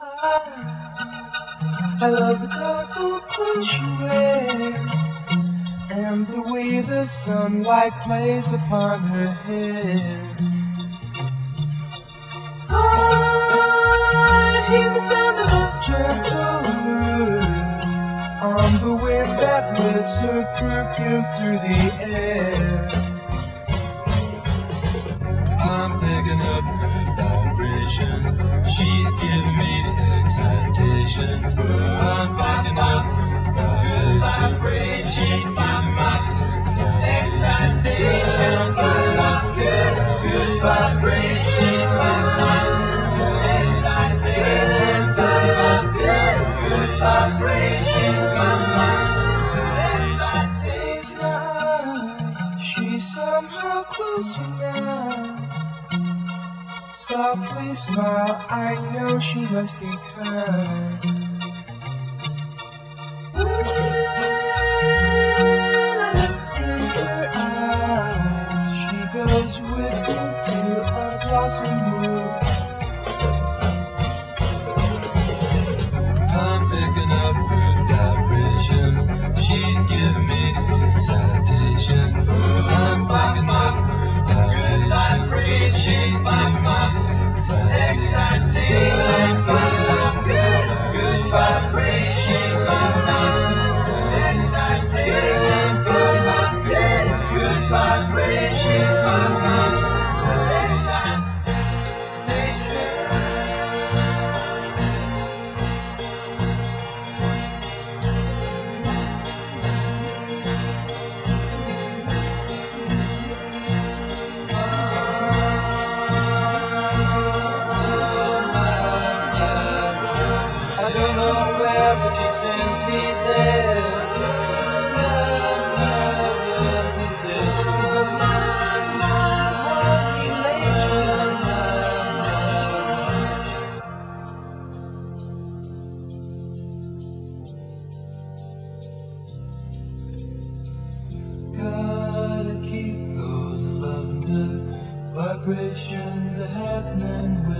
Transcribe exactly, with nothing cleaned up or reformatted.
I love the colorful clothes she wears and the way the sunlight plays upon her hair. I hear the sound of a gentle moon on the wind that lifts her perfume through the air. I'm picking up good vibrations. She's giving me excitations. I'm picking up good vibrations. She's giving me excitations. Good, good, good vibrations. She's giving me excitations. Good, good, good vibrations. She's giving me excitations. She's somehow closer now. Softly smile, I know she must be kind. In her eyes, she goes with me to a blossom moon. I'm picking up good vibrations. She's giving me excitations. I'm picking up good vibrations. She's giving me excitations. Good, good, good vibrations. Excitations. Good, good, good vibrations. But she sends me there. Love, love, love, she says she's a mine, mine, population. Gotta keep those lavender vibrations a happening.